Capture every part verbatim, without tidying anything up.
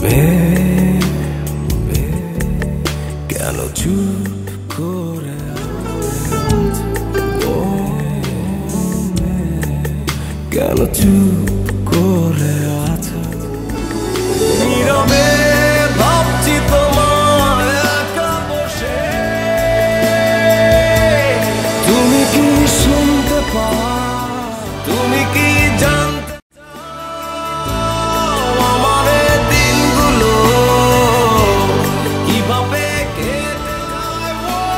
কেন চুপ করে কেন চুপ করে আছো নীরবে ভাবছি তোমায় একা বসে তুমি কি শুনতে পাও তুমি কি জানতে চাও আমার এই দিনগুলো কিভাবে কেটে যায়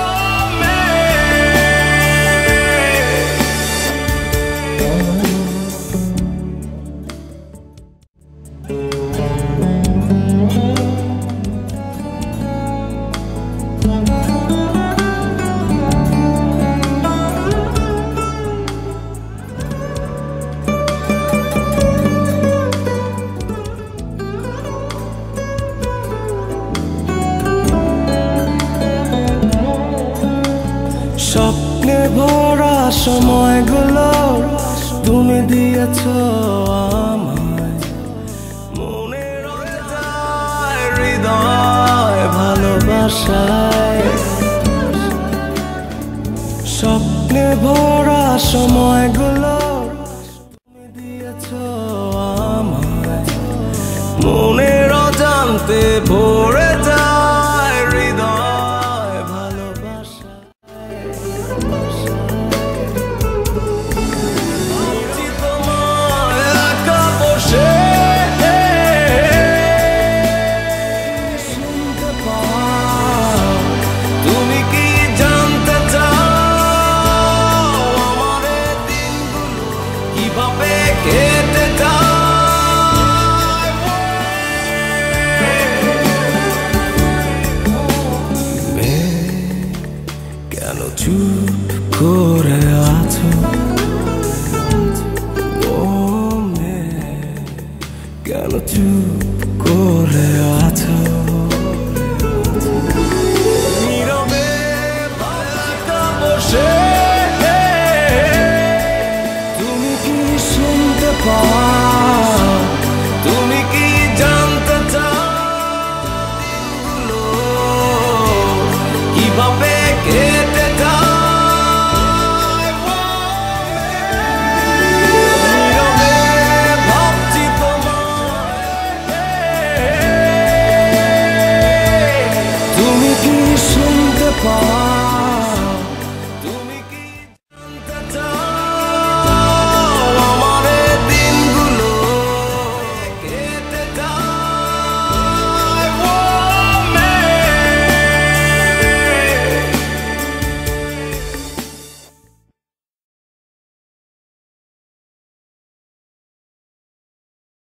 স্বপ্নে ভরা সময়গুলো তুমি দিয়েছো আমায় মনে রয়ে যায় হৃদয় ভালোবাসায় স্বপ্নে ভরা সময়গুলো তুমি দিয়েছো আমায় মনের অজান্তে ভরে যায় হৃদয় ভালোবাসা কেন চুপ করে আছো ও মেয়ে কেন চুপ করে আছো নীরবে একা বসে তুমি কি শুনতে পাও তুমি কি জানতে চাও দিনগুলো কিভাবে কেটে যায় নীরবে ভাবছি তোমায় তুমি কি শুনতে পাও